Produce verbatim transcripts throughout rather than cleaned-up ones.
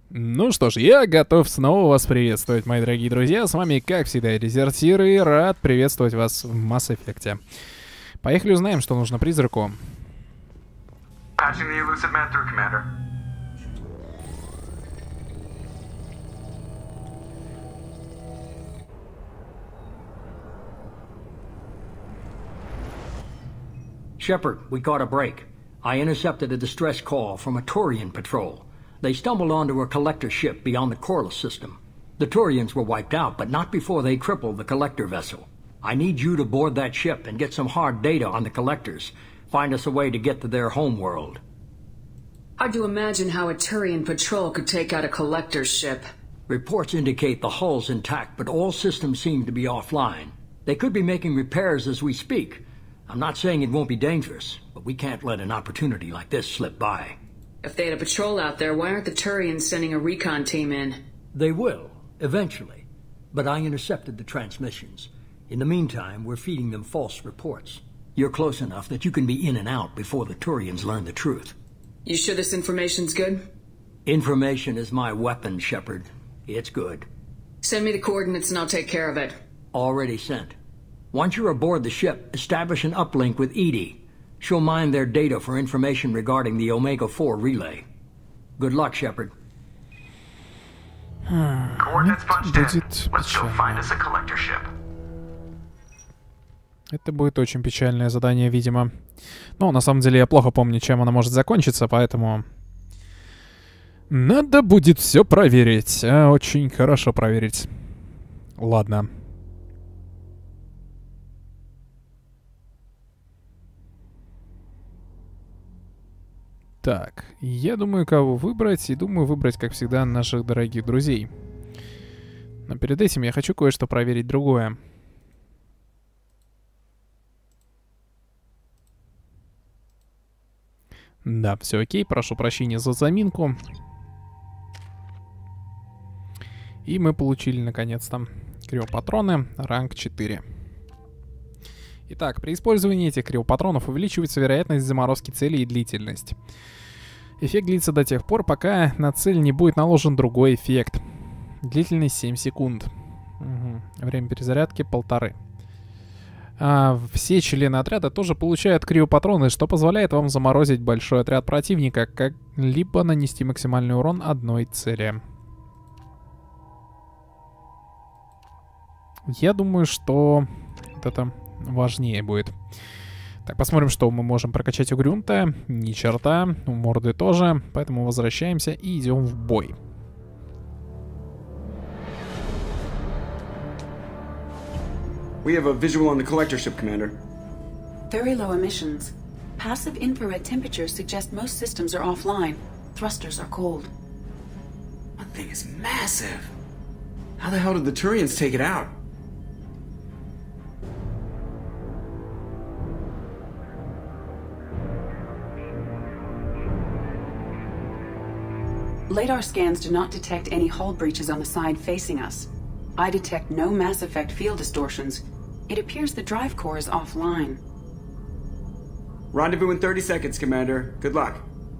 Ну что ж, я готов снова вас приветствовать, мои дорогие друзья. С вами, как всегда, Дезертир, и рад приветствовать вас в Mass Effect. Поехали узнаем, что нужно призраку. Patching the elusive man through, Commander. Shepard, we caught a break. I intercepted a distress call from a Turian patrol. They stumbled onto a collector ship beyond the Corliss system. The Turians were wiped out, but not before they crippled the collector vessel. I need you to board that ship and get some hard data on the collectors. Find us a way to get to their homeworld. Hard to imagine how a Turian patrol could take out a collector's ship. Reports indicate the hull's intact, but all systems seem to be offline. They could be making repairs as we speak. I'm not saying it won't be dangerous, but we can't let an opportunity like this slip by. If they had a patrol out there, why aren't the Turians sending a recon team in? They will, eventually. But I intercepted the transmissions. In the meantime, we're feeding them false reports. You're close enough that you can be in and out before the Turians learn the truth. You sure this information's good? Information is my weapon, Shepard. It's good. Send me the coordinates and I'll take care of it. Already sent. Once you're aboard the ship, establish an uplink with Edie. She'll mine their data for information regarding the Omega four relay. Good luck, Shepard. Coordinates punched in. Let's go find us a collector ship. Это будет очень печальное задание, видимо. Но на самом деле я плохо помню, чем оно может закончиться, поэтому... Надо будет все проверить. А, очень хорошо проверить. Ладно. Так, я думаю, кого выбрать, и думаю выбрать, как всегда, наших дорогих друзей. Но перед этим я хочу кое-что проверить другое. Да, все окей, прошу прощения за заминку. И мы получили, наконец-то, криопатроны, ранг четыре. Итак, при использовании этих криопатронов увеличивается вероятность заморозки цели и длительность. Эффект длится до тех пор, пока на цель не будет наложен другой эффект. Длительность семь секунд. Угу. Время перезарядки полторы. А все члены отряда тоже получают криопатроны, что позволяет вам заморозить большой отряд противника, как либо нанести максимальный урон одной цели. Я думаю, что вот это важнее будет. Так, посмотрим, что мы можем прокачать у Грюнта. Ни черта, у Морды тоже. Поэтому возвращаемся и идем в бой. We have a visual on the collector ship, Commander. Very low emissions. Passive infrared temperatures suggest most systems are offline. Thrusters are cold. That thing is massive. How the hell did the Turians take it out? Radar scans do not detect any hull breaches on the side facing us. I detect no Mass Effect field distortions. It appears the drive core is offline. Rendezvous in thirty seconds, Commander. Good luck.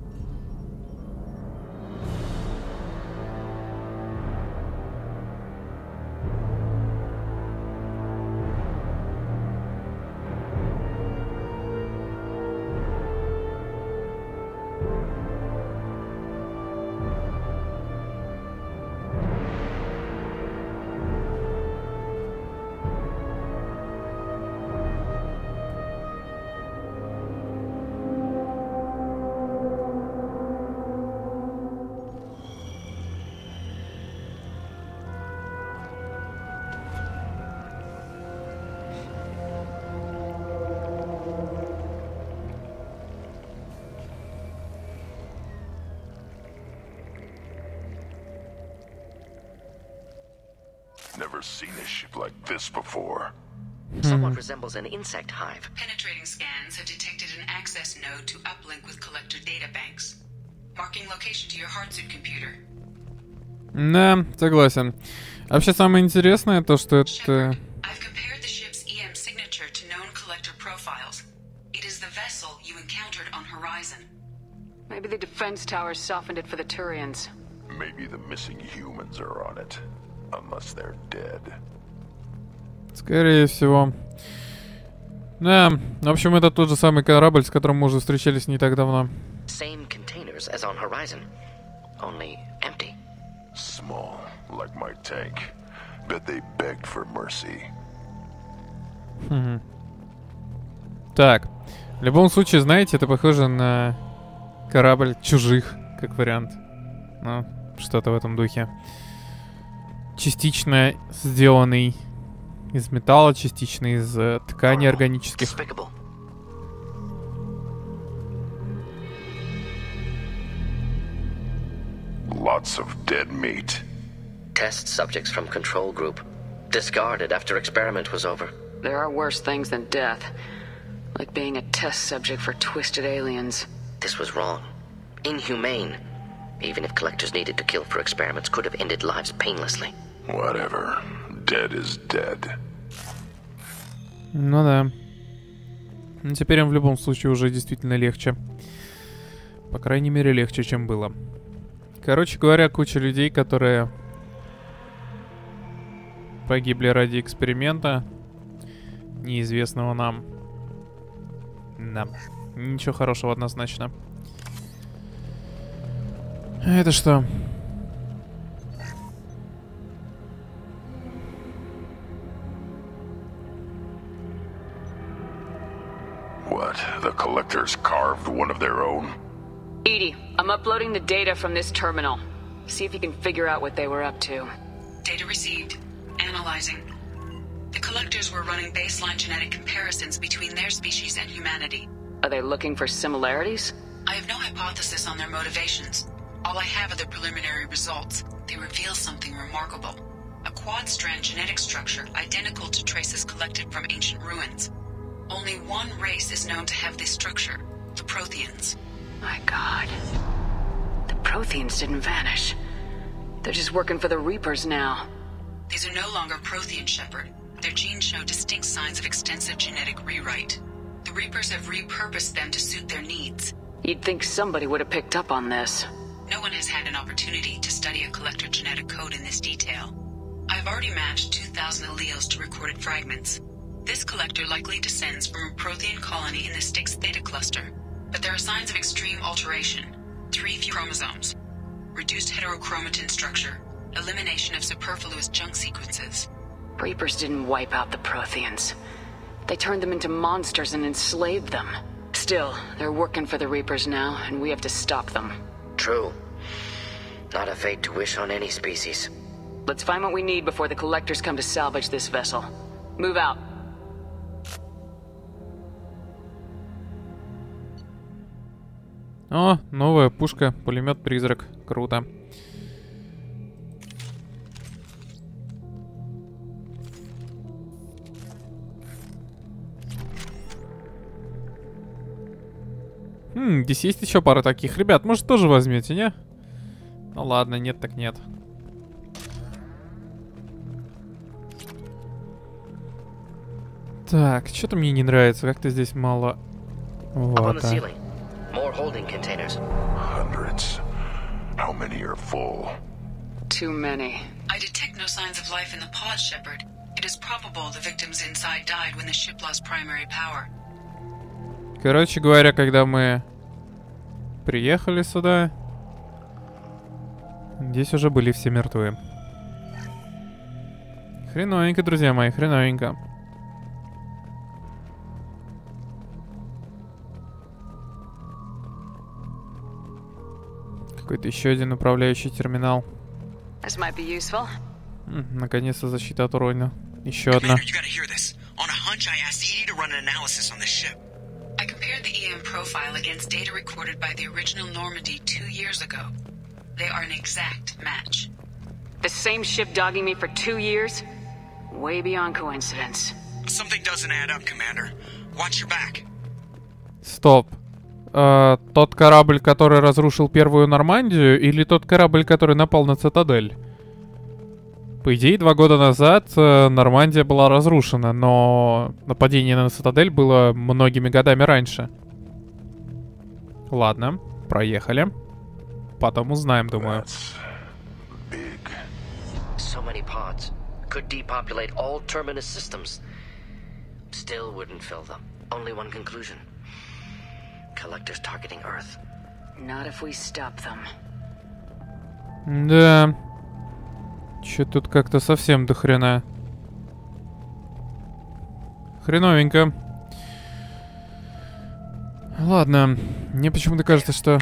Never seen a ship like this before. Somewhat resembles an insect hive. Penetrating scans have detected an access node to uplink with collector databanks. Marking location to your hardsuit computer. Да, согласен. Вообще самое интересное то, что это... I've compared the ship's E M signature to known collector profiles. It is the vessel you encountered on Horizon. Maybe the defense towers softened it for the Turians. Maybe the missing humans are on it, unless they're dead. Скорее всего. Да, в общем, это тот же самый корабль, с которым мы уже встречались не так давно. Same containers as on Horizon, only empty. Small, like my tank. Bet they begged for mercy. Хм. Так, в любом случае, знаете, это похоже на корабль чужих, как вариант. Ну, что-то в этом духе. Частично сделанный из металла, частично из э, тканей органических. Despicable. Lots of dead meat. Test subjects from control group. Discarded after experiment was over. There are worse things than death. Like being a test subject for twisted aliens. This was wrong. Inhumane. Even if collectors needed to kill for experiments, could have ended lives painlessly. Whatever. Dead is dead. Ну да. Ну, теперь им в любом случае уже действительно легче. По крайней мере, легче, чем было. Короче говоря, куча людей, которые погибли ради эксперимента, неизвестного нам. Да. Ничего хорошего однозначно. А это что? What? The collectors carved one of their own? Edie, I'm uploading the data from this terminal. See if you can figure out what they were up to. Data received. Analyzing. The collectors were running baseline genetic comparisons between their species and humanity. Are they looking for similarities? I have no hypothesis on their motivations. All I have are the preliminary results. They reveal something remarkable. A quad-strand genetic structure identical to traces collected from ancient ruins. Only one race is known to have this structure, the Protheans. My God. The Protheans didn't vanish. They're just working for the Reapers now. These are no longer Prothean, Shepard. Their genes show distinct signs of extensive genetic rewrite. The Reapers have repurposed them to suit their needs. You'd think somebody would have picked up on this. No one has had an opportunity to study a collector genetic code in this detail. I've already matched two thousand alleles to recorded fragments. This collector likely descends from a Prothean colony in the Styx Theta cluster, but there are signs of extreme alteration. Three few chromosomes, reduced heterochromatin structure, elimination of superfluous junk sequences. Reapers didn't wipe out the Protheans. They turned them into monsters and enslaved them. Still, they're working for the Reapers now, and we have to stop them. True. Not a fate to wish on any species. Let's find what we need before the collectors come to salvage this vessel. Move out. О, новая пушка, пулемет-призрак. Круто. Хм, здесь есть еще пара таких. Ребят, может, тоже возьмете, не? Ну ладно, нет так нет. Так, что-то мне не нравится. Как-то здесь мало... Вот, а. More holding containers. Hundreds. How many are full? Too many. I detect no signs of life in the pod, Shepard. It is probable the victims inside died when the ship lost primary power. Короче говоря, когда мы приехали сюда, здесь уже были все мертвы. Хреновенько, друзья мои, хреновенько. Какой-то еще один управляющий терминал. This might be useful. М, наконец-то защита от урона. Еще одна. You gotta hear this. On a hunch, I asked Edie to run an analysis on this ship. I compared the E M profile against data recorded by the original Normandy two years ago. They are an exact match. The same ship dogging me for two years? Way beyond coincidence. Something doesn't add up, Commander. Watch your back. Стоп. Э, тот корабль, который разрушил первую Нормандию, или тот корабль, который напал на Цитадель? По идее, два года назад э, Нормандия была разрушена, но нападение на Цитадель было многими годами раньше. Ладно, проехали. Потом узнаем, думаю. That's so many pods. Could depopulate all terminus systems. Still wouldn't fill them. Only one conclusion. Collectors targeting Earth. Not if we stop them. Да. Чё тут как-то совсем до хрена. Хреновенько. Ладно. Мне почему-то кажется, что...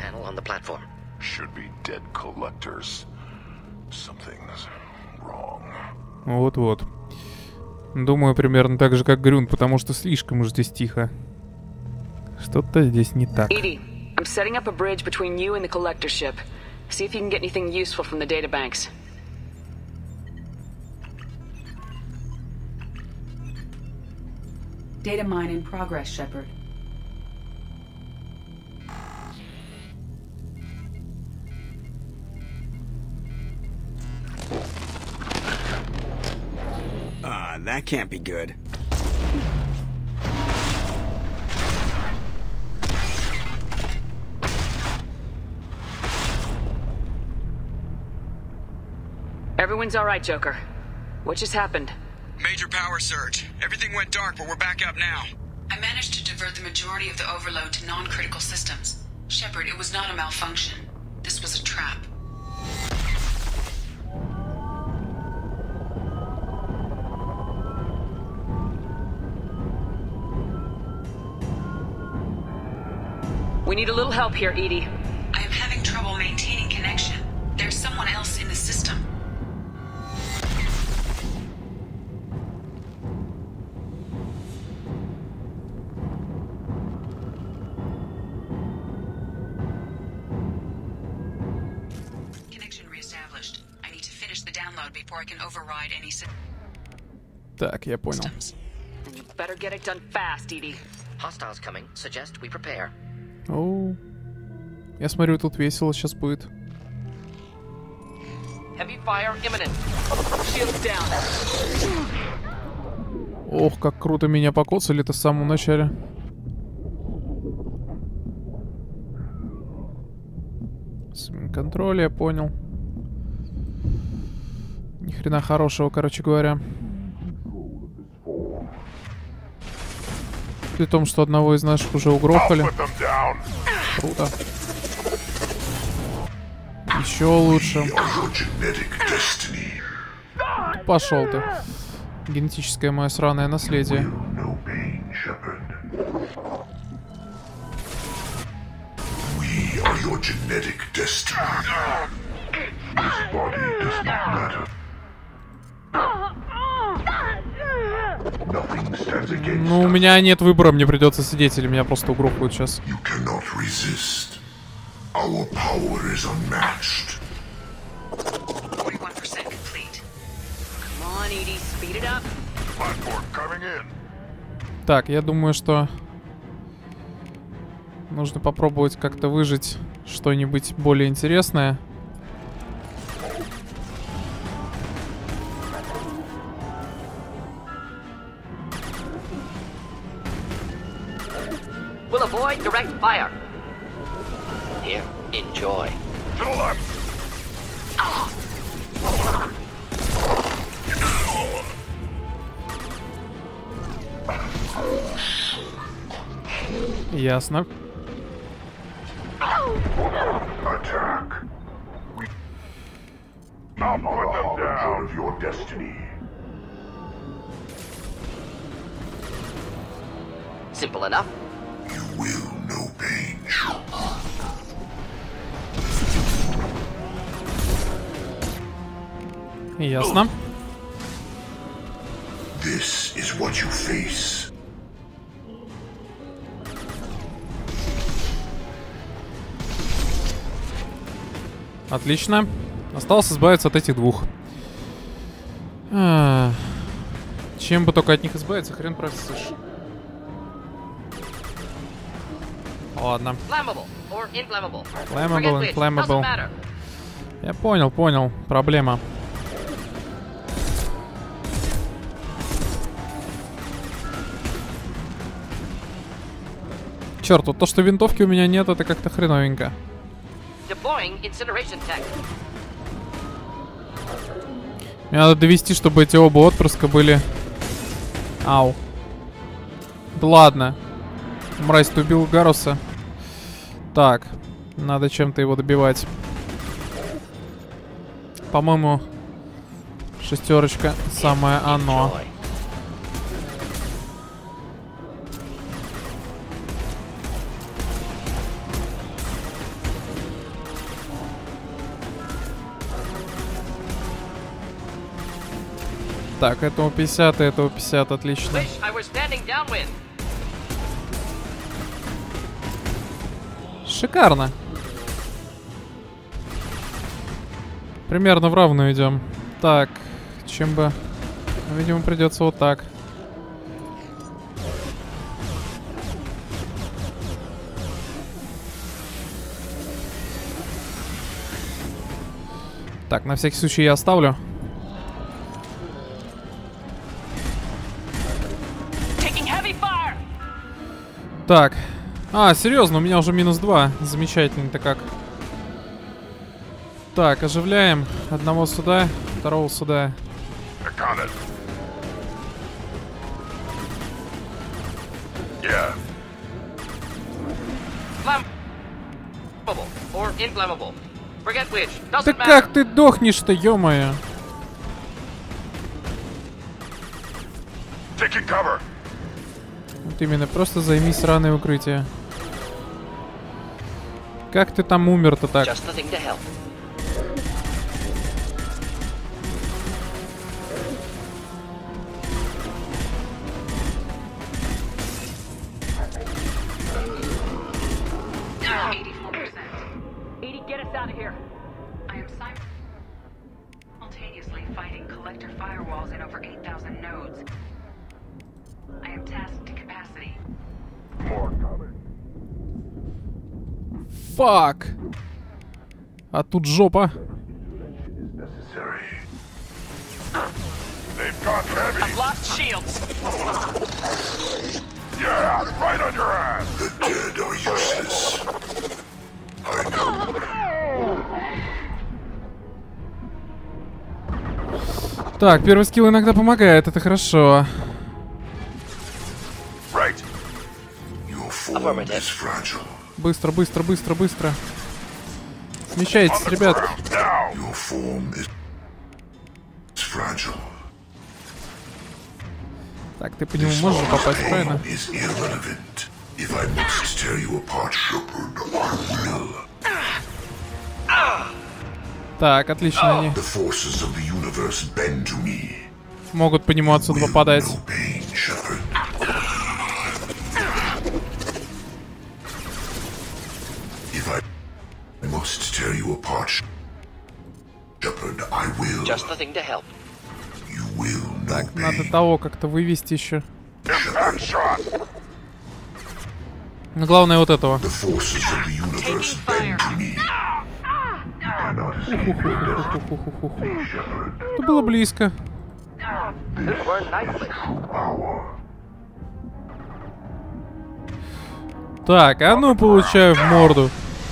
Вот-вот. Думаю, примерно так же, как Грюн, потому что слишком уж здесь тихо. Что-то здесь не так. Edie, I'm setting up a bridge between you and the collector ship. See if you can get anything useful from the databanks. Data mine in progress, Shepard. Uh, that can't be good. Everyone's all right, Joker. What just happened? Major power surge. Everything went dark, but we're back up now. I managed to divert the majority of the overload to non-critical systems. Shepard, it was not a malfunction. This was a trap. We need a little help here, Edie. I am having trouble maintaining connection. There's someone else in the system. Connection reestablished. I need to finish the download before I can override any systems. Так, я понял. You better get it done fast, Edie. Hostiles coming. Suggest we prepare. Оу. Я смотрю, тут весело сейчас будет. Heavy fire imminent. Shields down. Ох, как круто меня покоцали-то в самом начале. Смен контроль, я понял. Ни хрена хорошего, короче говоря. При том, что одного из наших уже угрохали. Круто. Еще лучше. Пошел ты. Генетическое мое сраное наследие. Ну, у меня нет выбора, мне придется сидеть, или меня просто угрохают сейчас. Так, я думаю, что нужно попробовать как-то выжить что-нибудь более интересное. We'll avoid direct fire. Here, enjoy. To the left. Ясно. Attack. I'll put them down of your destiny. Simple enough. You will know pain. Ясно. This is what you face. Отлично. Осталось избавиться от этих двух. А, чем бы только от них избавиться, хрен просышь. Ладно. Flammable, inflammable. Я понял, понял. Проблема. Черт, вот то, что винтовки у меня нет, это как-то хреновенько. Мне надо довести, чтобы эти оба отпрыска были... Ау. Да ладно. Мразь, ты убил Гаруса. Так. Надо чем-то его добивать. По-моему, шестерочка самое оно. Так, этому пятьдесят, этому пятьдесят, отлично. Шикарно. Примерно в равную идем. Так, чем бы... Видимо, придется вот так. Так, на всякий случай я оставлю. Так. А, серьезно, у меня уже минус два. Замечательно-то как. Так, оживляем. Одного сюда, второго сюда. Yeah. Да как ты дохнешь-то, ё-моё? Taking cover. Вот именно, просто займись сраное укрытие. Как ты там умер-то так? Фак! А тут жопа. Так, первый скилл иногда помогает, это хорошо. Быстро, быстро, быстро, быстро. Смещайтесь, ребят. Так, ты по нему можешь попасть, правильно? Так, отлично они. Могут по нему отсюда попадать. Так, надо того как-то вывести еще. Но главное вот этого. Это было близко. Так, а ну получаю в морду.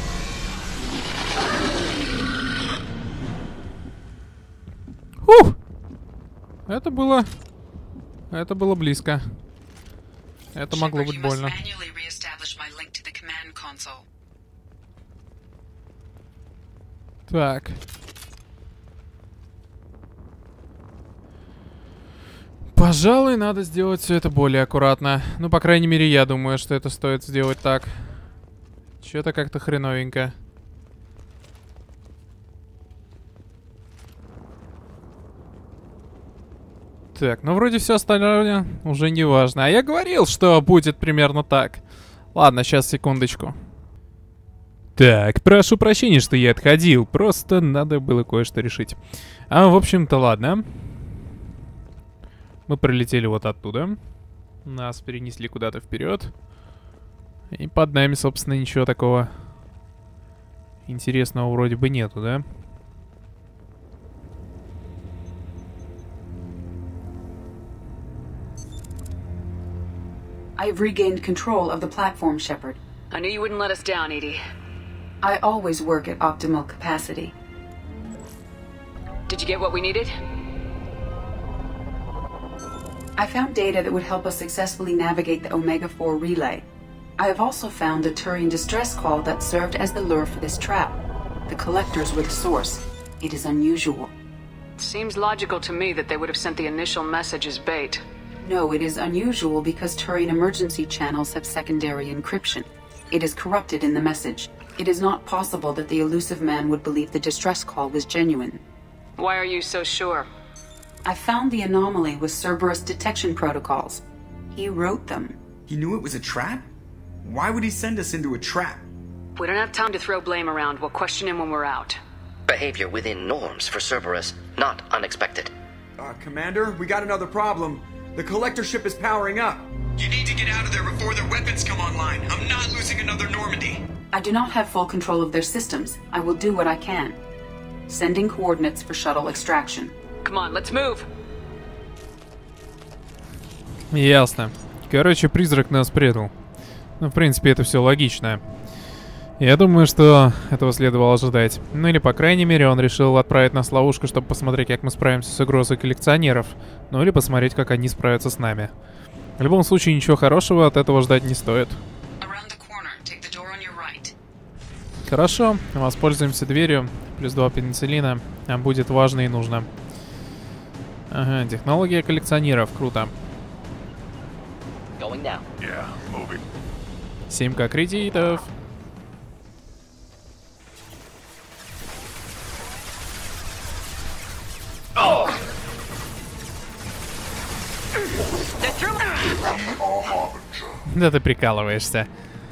Фух! Это было... Это было близко. Это могло быть больно. Так. Пожалуй, надо сделать все это более аккуратно. Ну, по крайней мере, я думаю, что это стоит сделать так. Че-то как-то хреновенько. Так, ну вроде все остальное уже не важно. А я говорил, что будет примерно так. Ладно, сейчас, секундочку. Так, прошу прощения, что я отходил. Просто надо было кое-что решить. А, в общем-то, ладно. Мы пролетели вот оттуда. Нас перенесли куда-то вперед. И под нами, собственно, ничего такого интересного вроде бы нету, да? I've regained control of the platform, Shepard. I knew you wouldn't let us down, Edie. I always work at optimal capacity. Did you get what we needed? I found data that would help us successfully navigate the Omega four relay. I have also found a Turian distress call that served as the lure for this trap. The collectors were the source. It is unusual. Seems logical to me that they would have sent the initial message as bait. No, it is unusual because Turian emergency channels have secondary encryption. It is corrupted in the message. It is not possible that the elusive man would believe the distress call was genuine. Why are you so sure? I found the anomaly with Cerberus detection protocols. He wrote them. He knew it was a trap? Why would he send us into a trap? We don't have time to throw blame around. We'll question him when we're out. Behavior within norms for Cerberus, not unexpected. Uh, Commander, we got another problem. The collector ship is powering up. You need to get out of there before their weapons come online. I'm not losing another Normandy. I do not have full control of their systems. I will do what I can. Sending coordinates for shuttle extraction. Come on, let's move. Ясно. Короче, призрак нас предал. Ну, в принципе, это все логично. Я думаю, что этого следовало ожидать. Ну или, по крайней мере, он решил отправить нас в ловушку, чтобы посмотреть, как мы справимся с угрозой коллекционеров. Ну или посмотреть, как они справятся с нами. В любом случае, ничего хорошего от этого ждать не стоит. Хорошо, воспользуемся дверью. Плюс два пенициллина. А будет важно и нужно. Ага, технология коллекционеров. Круто. семь ка кредитов. Да ты прикалываешься.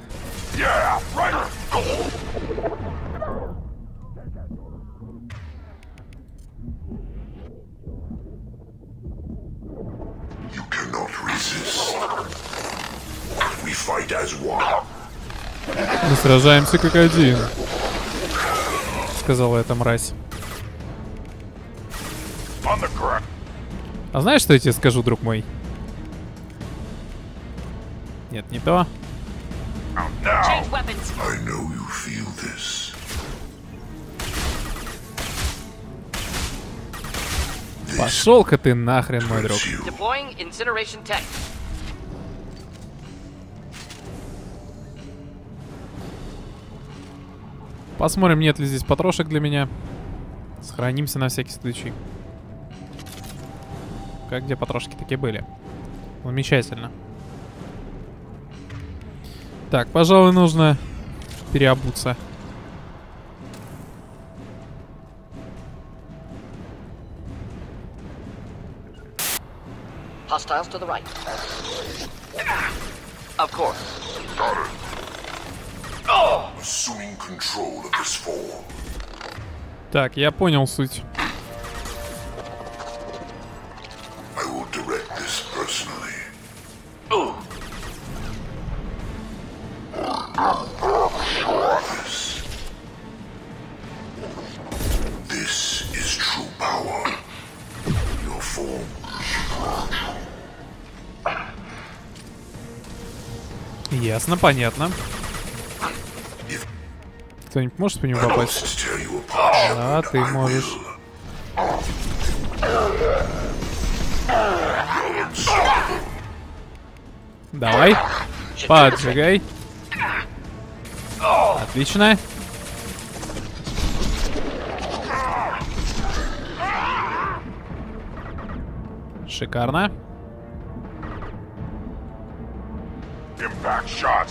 Мы сражаемся как один, сказала эта мразь. А знаешь, что я тебе скажу, друг мой? Нет, не то. Пошел-ка ты нахрен, мой друг. Посмотрим, нет ли здесь потрошек для меня. Сохранимся на всякий случай. Как где потрошки такие были? Замечательно. Так, пожалуй, нужно переобуться. Hostiles to the right. Of course. Assuming control of this form. Так, я понял суть. I will direct this personally. This. This is true power. Your form. Ясно, понятно. Кто-нибудь может по нему попасть? Да, ты можешь. Давай. Поджигай. Отлично. Шикарно. Impact shot.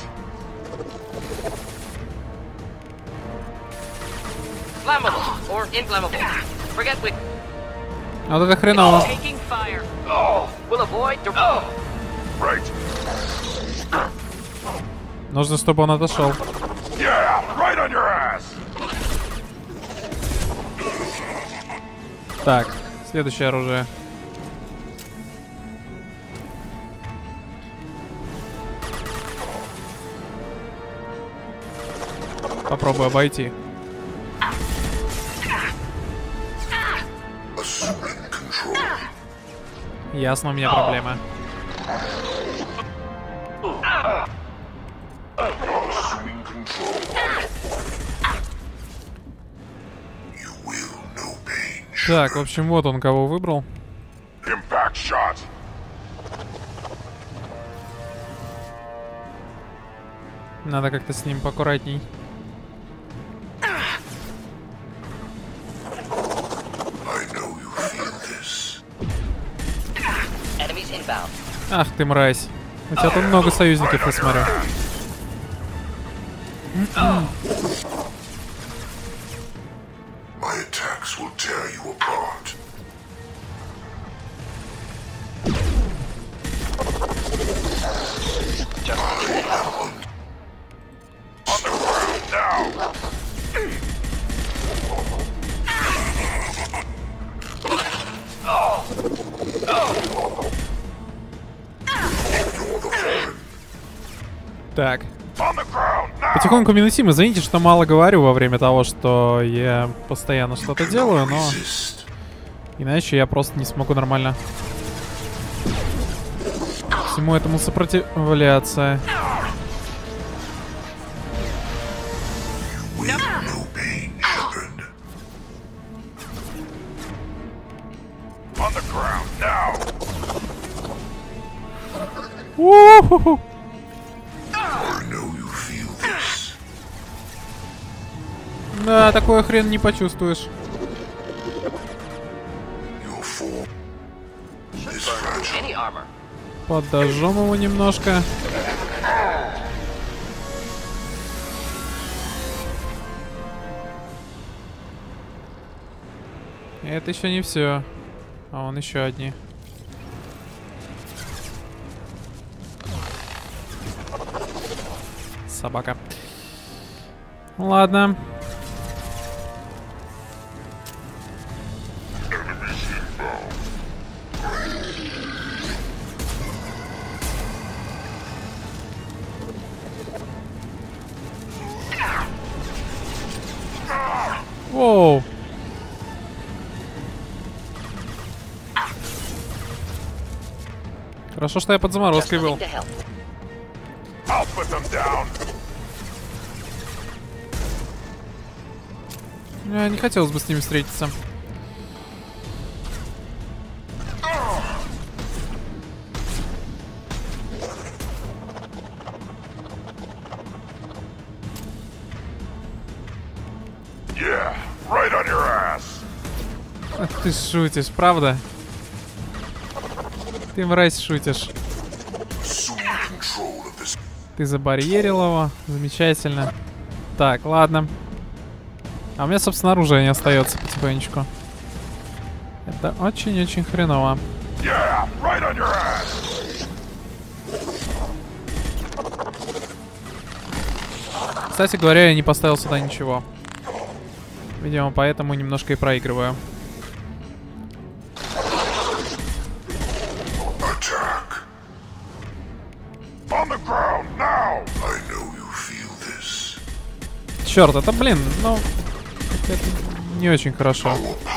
Flammable or inflammable. Forget we. Вот это хреново. Taking fire. Will avoid. Right. Нужно, чтобы он отошел. Yeah, right on your ass. Так, следующее оружие. Попробуй обойти. Ясно, у меня проблема. Так, в общем, вот он кого выбрал. Надо как-то с ним поаккуратней. Ах ты мразь. У тебя тут много союзников, я смотрю. Так. Потихоньку минусим. Извините, что мало говорю во время того, что я постоянно что-то делаю, но иначе я просто не смогу нормально всему этому сопротивляться. У-ху-ху. Да, такой хрен не почувствуешь. Подожжем его немножко. Это еще не все. А вон еще одни. Собака. Ладно. Воу. Хорошо, что я под заморозкой был. Не хотелось бы с ними встретиться. Yeah, right on your ass. Ах, ты шутишь, правда? Ты, мразь, шутишь. Ты забарьерил его. Замечательно. Так, ладно. А у меня, собственно, оружие не остается потихонечку. Это очень-очень хреново. Yeah, right on your ass. Кстати говоря, я не поставил сюда ничего. Видимо, поэтому немножко и проигрываю. Черт, это, блин, ну, это не очень хорошо.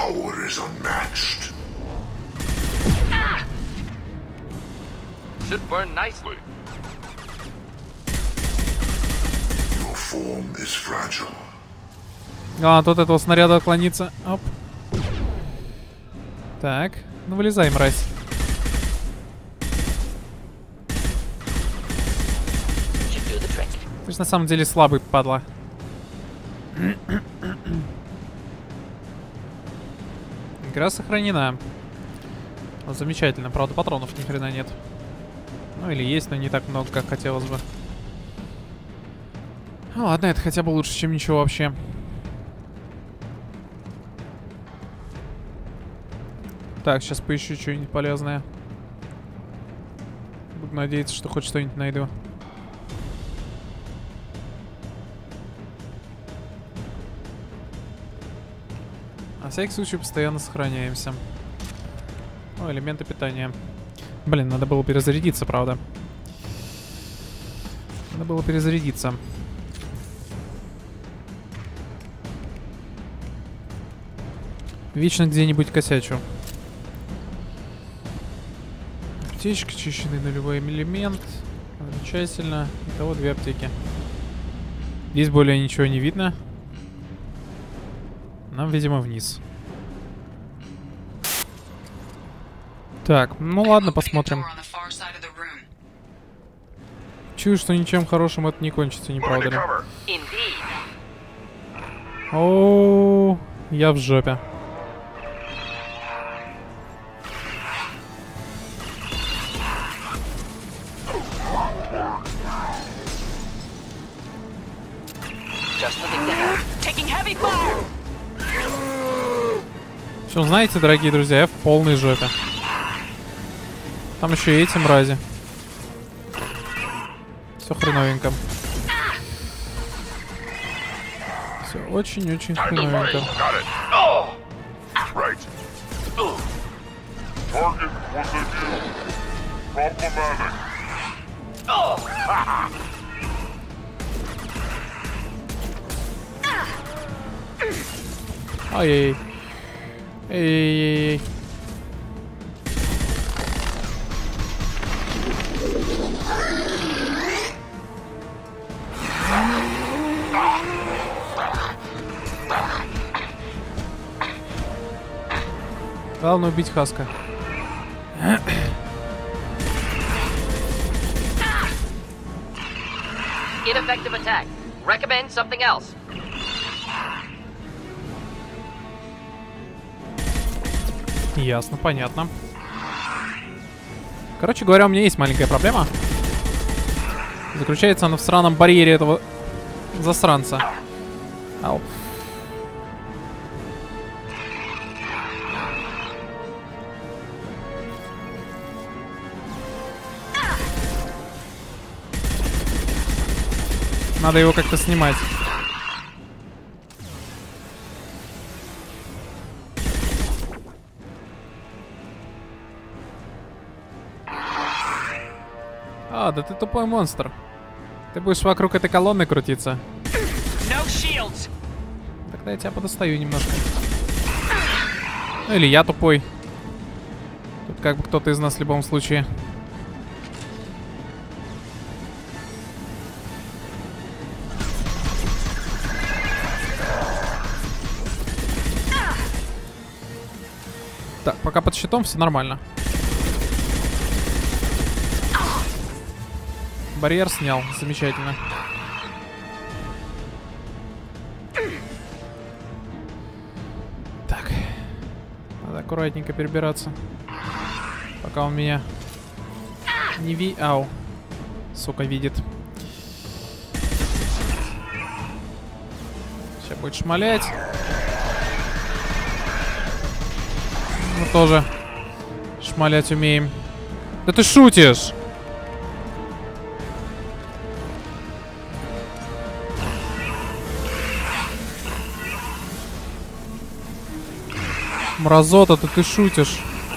А, тут этого снаряда отклониться. Оп. Так, ну вылезай, мразь. Ты же на самом деле слабый, падла. Игра сохранена. Вот, замечательно. Правда, патронов ни хрена нет. Ну или есть, но не так много, как хотелось бы. Ну, ладно, это хотя бы лучше, чем ничего вообще. Так, сейчас поищу что-нибудь полезное. Буду надеяться, что хоть что-нибудь найду. На всякий случай постоянно сохраняемся. О, элементы питания. Блин, надо было перезарядиться, правда. Надо было перезарядиться. Вечно где-нибудь косячу. Аптечка, чищенный нулевой элемент. Замечательно. Итого две аптеки. Здесь более ничего не видно. Нам, видимо, вниз. Так, ну ладно, посмотрим. чую, что ничем хорошим это не кончится, не правда ли? О, я в жопе. Все, знаете, дорогие друзья, я в полной жопе. Там еще и эти мрази. Все хреновенько. Все очень-очень хреновенько. Ай-яй-яй. Эй-эй-эй. Главное убить Хаска. Ineffective attack. Recommend something else. Ясно, понятно. Короче говоря, у меня есть маленькая проблема. Заключается она в сраном барьере этого засранца. Ау. Надо его как-то снимать. А, да ты тупой монстр. Ты будешь вокруг этой колонны крутиться. Тогда я тебя подостаю немножко. Ну или я тупой. Тут как бы кто-то из нас в любом случае. Так, пока под щитом все нормально. Барьер снял, замечательно. Так, надо аккуратненько перебираться, пока он меня не ви... Ау, сука, видит. Сейчас будет шмалять. Мы тоже шмалять умеем. Да ты шутишь! Мразота-то ты шутишь.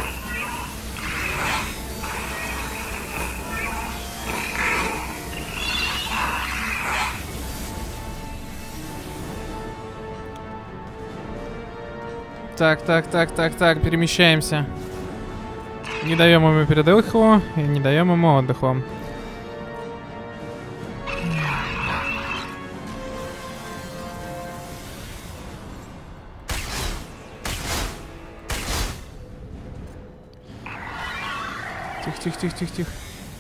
Так, так, так, так, так, перемещаемся. Не даем ему передыху и не даем ему отдыху. Тихо, тихо, тихо, тихо, тихо.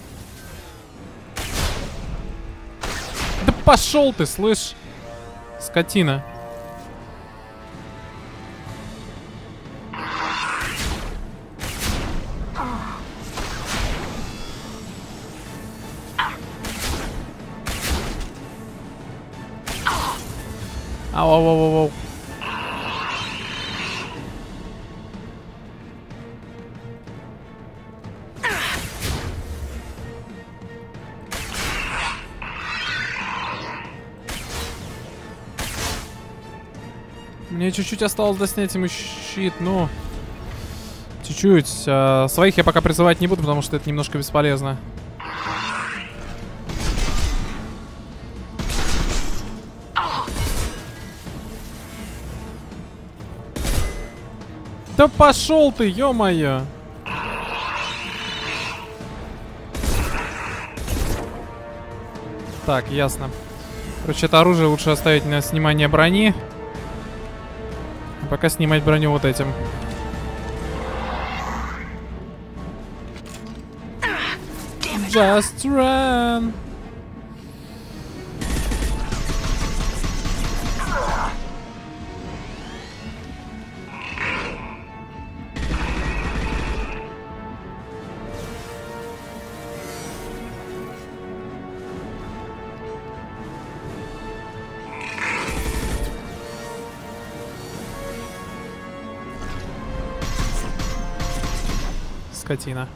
Да пошел ты, слышь, скотина. Ау, ау, ау, ау. Мне чуть-чуть осталось доснять ему щит, ну... Чуть-чуть. А, своих я пока призывать не буду, потому что это немножко бесполезно. Да пошел ты, ё-моё! Так, ясно. Короче, это оружие лучше оставить на снимание брони. А пока снимать броню вот этим. Just run. скотина.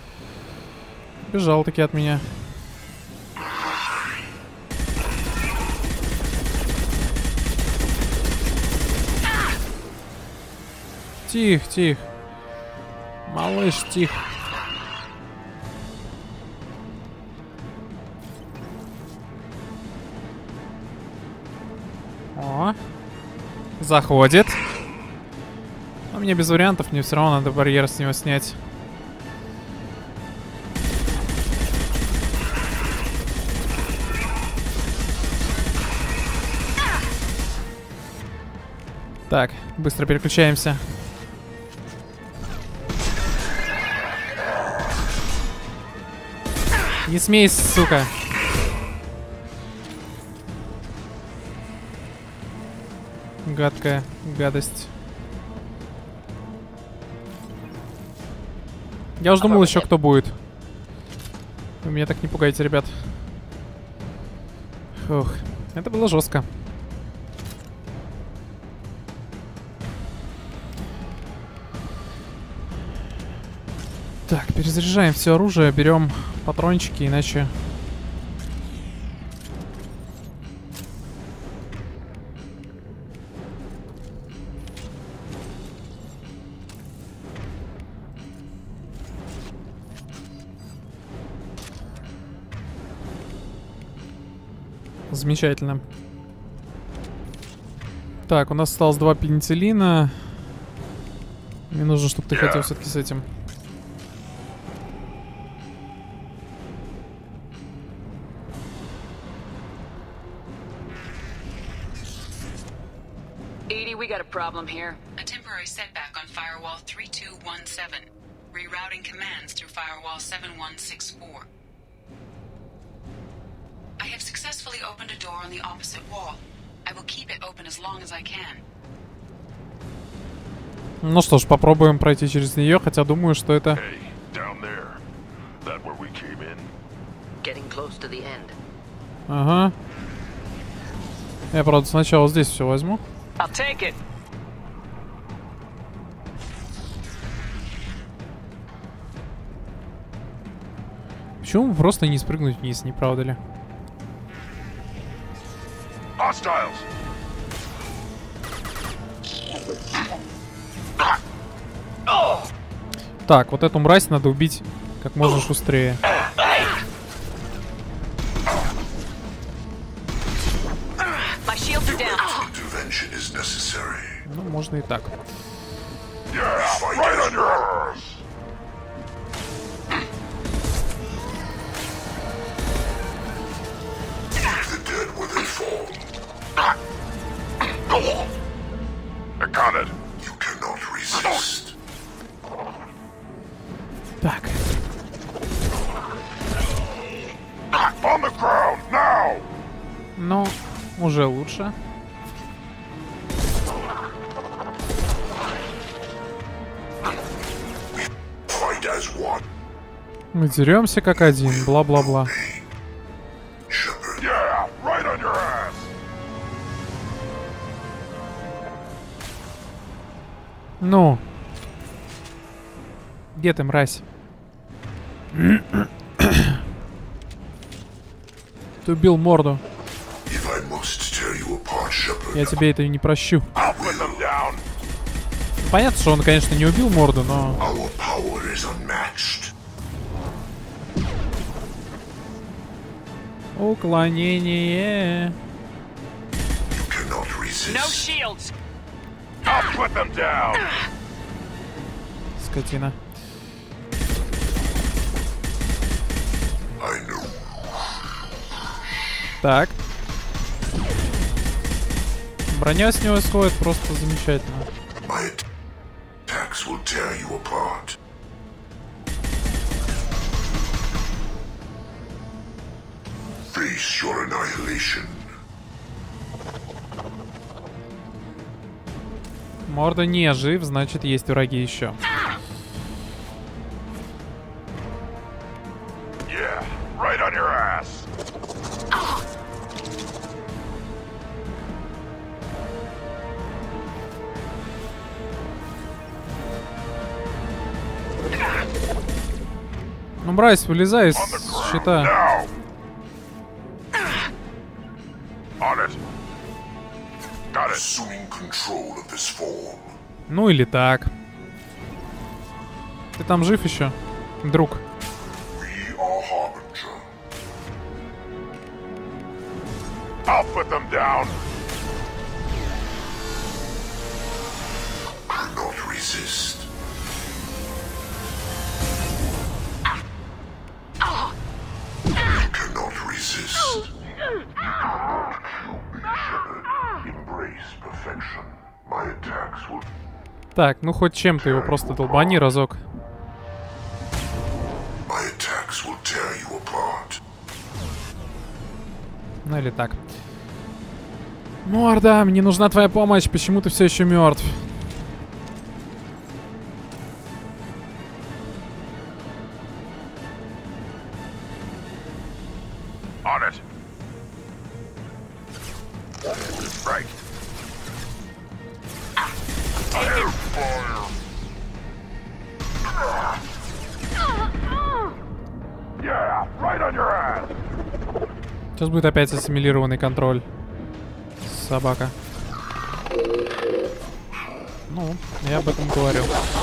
Бежал таки от меня. Тихо, тихо. Малыш, тихо. О. Заходит. Но мне без вариантов, мне все равно надо барьер с него снять. Так, быстро переключаемся. Не смейся, сука. Гадкая гадость. Я уже думал, еще кто будет. Вы меня так не пугайте, ребят. Фух, это было жестко. Так, перезаряжаем все оружие, берем патрончики, иначе... Замечательно. Так, у нас осталось два пенициллина. Мне нужно, чтобы ты хотел все-таки с этим... We got a problem here. A temporary setback on firewall three two one seven. Rerouting commands through firewall seven one six four. I have successfully opened a door on the opposite wall. I will keep it open as long as I can. Ну что ж, попробуем пройти через нее, хотя думаю, что это... Hey, down there. That where we came in? Getting close to the end. Ага. Я, правда, сначала здесь все возьму. I'll take it. Почему просто не спрыгнуть вниз, не правда ли? Hostiles. Так, вот эту мразь надо убить как можно шустрее. Ну, можно и так. Так. Ну, уже лучше. Мы деремся как один, бла-бла-бла. Ну. Где ты, мразь? Ты убил морду. Я тебе это не прощу. Понятно, что он, конечно, не убил морду, но... Уклонение. Скотина. Так. Броня с него исходит просто замечательно. Морда не жив, значит есть враги еще. Yeah, right on your ass. Ну, Брайс, вылезай из щита. Ну или так. Ты там жив еще, друг? I'll put them down. Cannot resist. You cannot resist. You cannot kill me, Shepard. Embrace perfection. My attacks will... Так, ну хоть чем-то его просто долбани разок. My attacks will tear you apart. Ну или так. Морда, мне нужна твоя помощь. Почему ты все еще мертв? On it. Right. Fire, fire. Yeah, right on your ass. Сейчас будет опять ассимилированный контроль. Собака. Ну, я об этом говорил.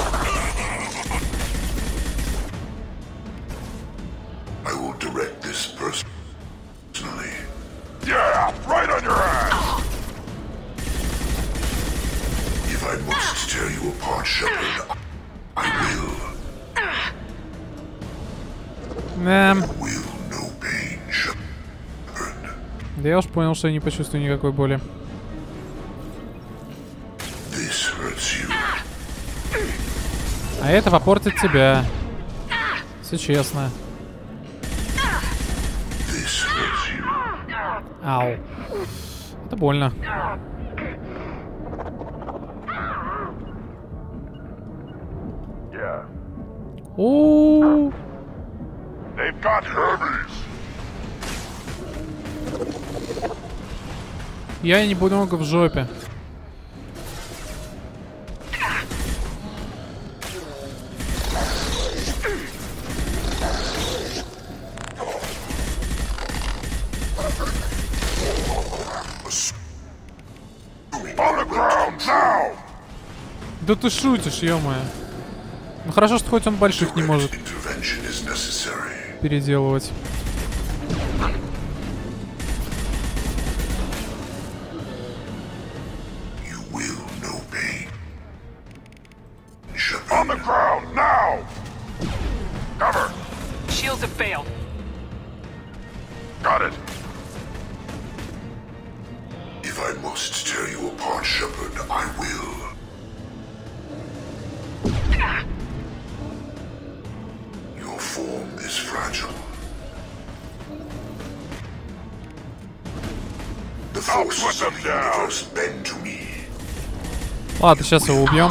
I will direct this personally. Yeah, right on your ass. If I must tear you apart, Shepard, I will. Эм. Will no pain, Shepard. Да я уж понял, что я не почувствую никакой боли. This hurts you. А это попортит тебя. Все честно. This hurts you. Ау. Это больно. Yeah. О. They've got Hermes. Я немного в жопе. Да ты шутишь, ё-моё. Ну хорошо, что хоть он больших не может переделывать. On the ground now! Cover! Shields have failed. Got it. If I must tear you apart, Shepard, I will. Your form is fragile. The forces of the universe bend to me. Ладно, сейчас его убьем.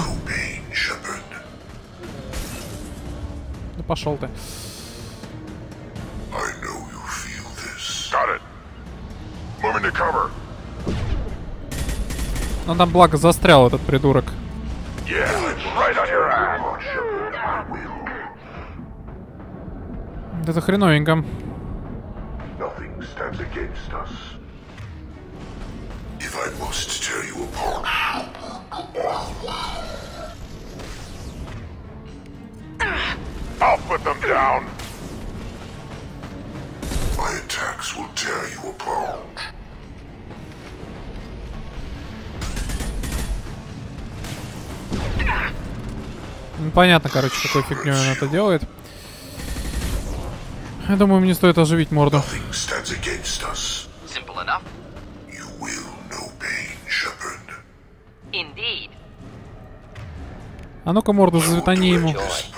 Да пошел ты. I know you feel this. Got it. Moving to cover. Ну там благо застрял этот придурок. Yeah, right on your ass. Это хреновенько. Nothing stands against us. If I must tear you apart. I'll put them down. My attacks will tear you apart. Ну, понятно, короче, какой фигней он это делает. Я думаю, мне стоит оживить морду. Simple enough. You will know pain, Shepard. Indeed. А ну-ка морду заветани ему.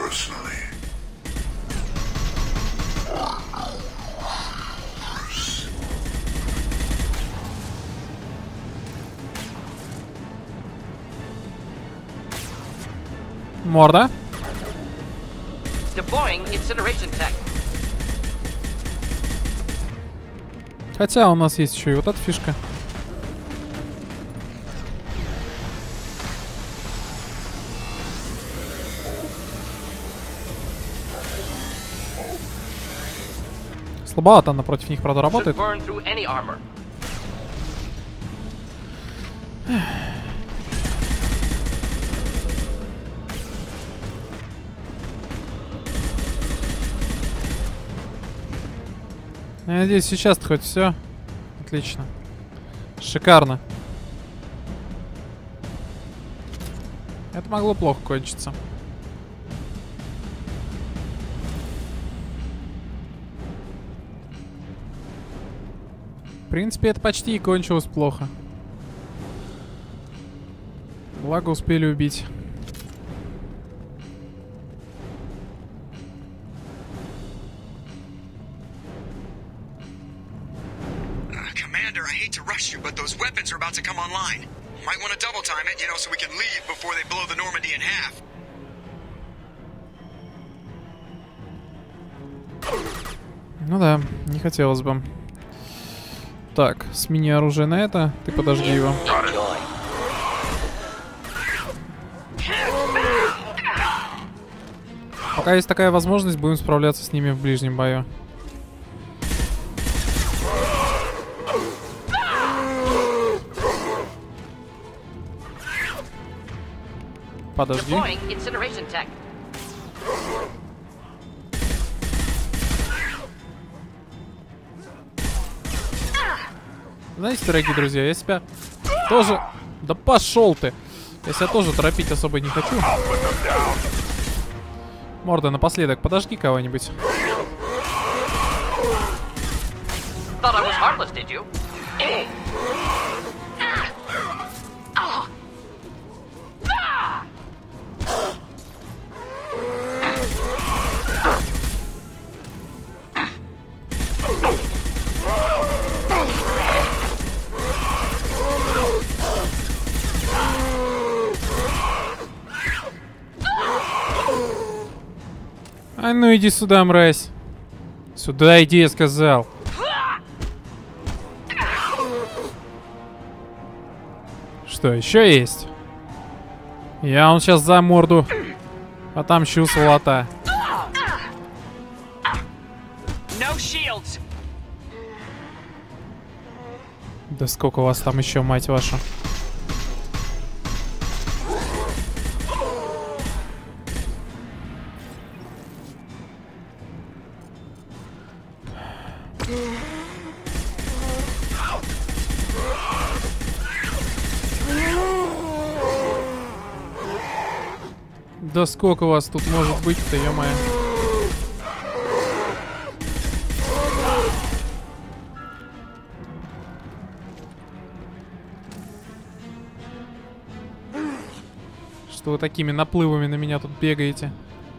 Морда. Deploying incineration tech. Хотя у нас есть еще и вот эта фишка. Слабовато она против них, правда, работает. Burn through any armor. Я надеюсь, сейчас хоть все. Отлично. Шикарно. Это могло плохо кончиться. В принципе, это почти и кончилось плохо. Благо успели убить. Commander, I hate to rush you, but those weapons are about to come online. Might want to double time it, you know, so we can leave before they blow the Normandy in half. Ну да, не хотелось бы. Так, смени оружие на это. Ты подожди его. Пока есть такая возможность, будем справляться с ними в ближнем бою. Подожди. Знаете, дорогие друзья, я себя тоже... Да пошел ты! Я себя тоже торопить особо не хочу. Морда, напоследок, подожди кого-нибудь. А ну иди сюда, мразь. Сюда иди, я сказал. Что, еще есть? Я он сейчас за морду отомщу, сволота. Да сколько у вас там еще, мать вашу? Да сколько у вас тут может быть-то, ё-моё? Что вы такими наплывами на меня тут бегаете?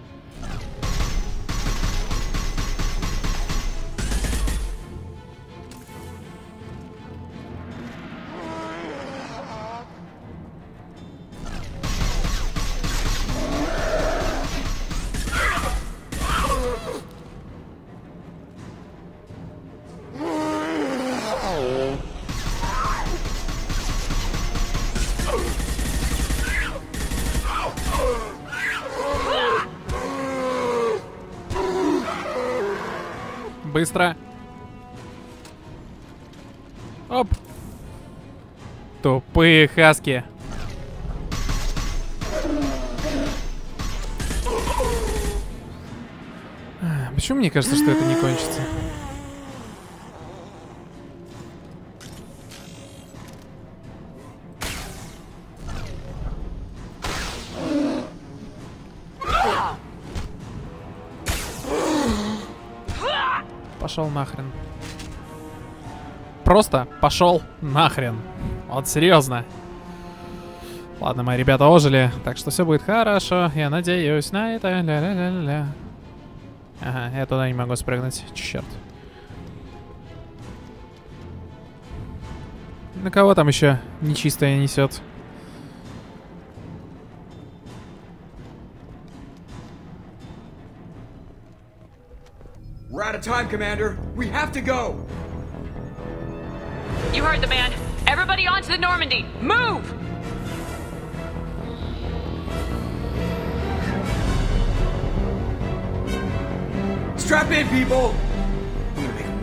Быстро. Оп. Тупые хаски. Почему мне кажется, что это не кончится? Пошел нахрен. Просто пошел нахрен. Вот серьезно. Ладно, мои ребята ожили, так что все будет хорошо. Я надеюсь на это. Ля-ля-ля-ля. Ага, я туда не могу спрыгнуть. Черт. На кого там еще нечистое несет? We're out of time, Commander. We have to go. You heard the man. Everybody onto the Normandy. Move! Strap in, people. I'm gonna make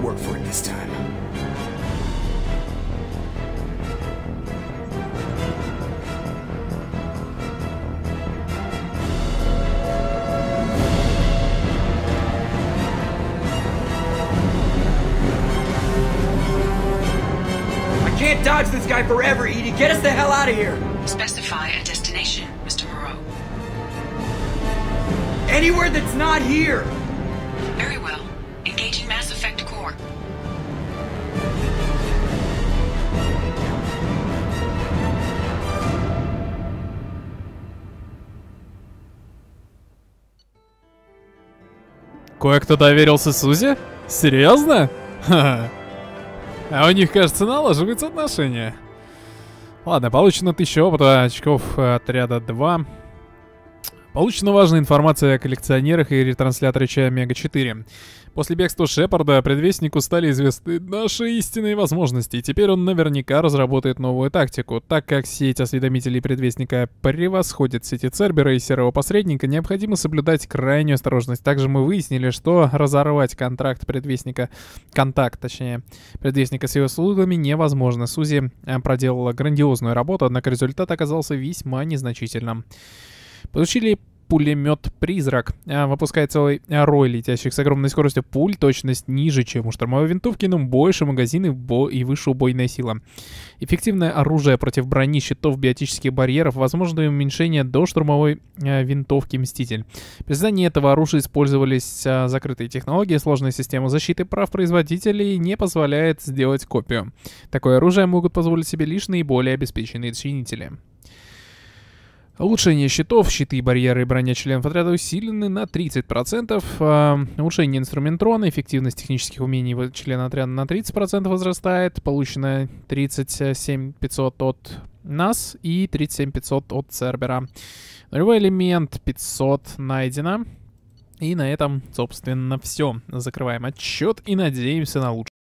dodge this guy forever, Edie. Get us the hell out of here. Specify a destination, Mister Moreau. Anywhere that's not here. Very well. Engaging Mass Effect core. Кое-кто доверился Сузи? Серьезно? Ха-ха. А у них, кажется, налаживаются отношения. Ладно, получено тысяча опыта, очков отряда два. Получена важная информация о коллекционерах и ретрансляторе Омега четыре. После бегства Шепарда предвестнику стали известны наши истинные возможности, и теперь он наверняка разработает новую тактику. Так как сеть осведомителей предвестника превосходит сети Цербера и Серого Посредника, необходимо соблюдать крайнюю осторожность. Также мы выяснили, что разорвать контракт предвестника, контакт, точнее, предвестника с его слугами невозможно. Сузи проделала грандиозную работу, однако результат оказался весьма незначительным. Получили пулемет «Призрак». Выпускает целый рой летящих с огромной скоростью пуль, точность ниже, чем у штурмовой винтовки, но больше магазины бо и выше убойная сила. Эффективное оружие против брони, щитов, биотических барьеров, возможное уменьшение до штурмовой э, винтовки «Мститель». При создании этого оружия использовались э, закрытые технологии, сложная система защиты прав производителей не позволяет сделать копию. Такое оружие могут позволить себе лишь наиболее обеспеченные чинители. Улучшение щитов, щиты, барьеры и броня членов отряда усилены на тридцать процентов. Э, улучшение инструментрона, эффективность технических умений члена отряда на тридцать процентов возрастает. Получено тридцать семь тысяч пятьсот от нас и тридцать семь тысяч пятьсот от Цербера. Нулевой элемент пятьсот найдено. И на этом, собственно, все. Закрываем отчет и надеемся на лучшее.